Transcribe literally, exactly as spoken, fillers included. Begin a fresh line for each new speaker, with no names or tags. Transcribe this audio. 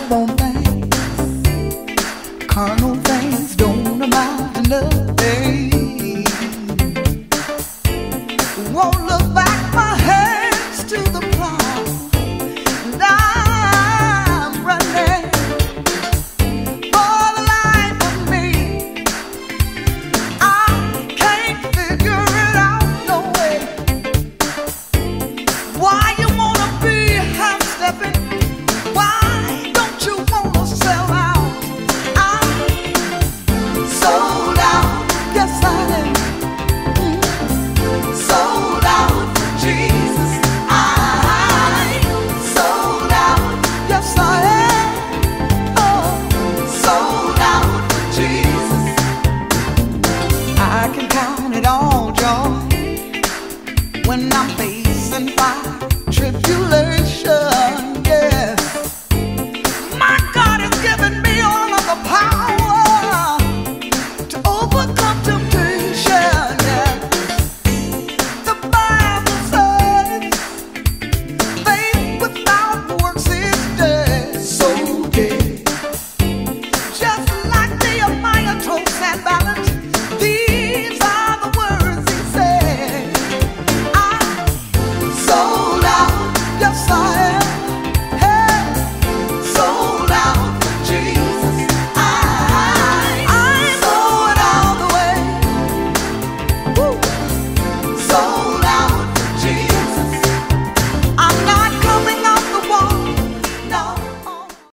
on things, carnal things don't amount to nothing. Won't look back, my hands to the plow, and I'm running for the life of me. I can't figure it out, no way. Why you wanna be half-stepping? Why don't you wanna sell out? I'm sold out, yes I am. Sold out for Jesus. I'm sold out, yes I am. Oh, sold out for Jesus. I can count it all joy when I'm facing fire, tribulation.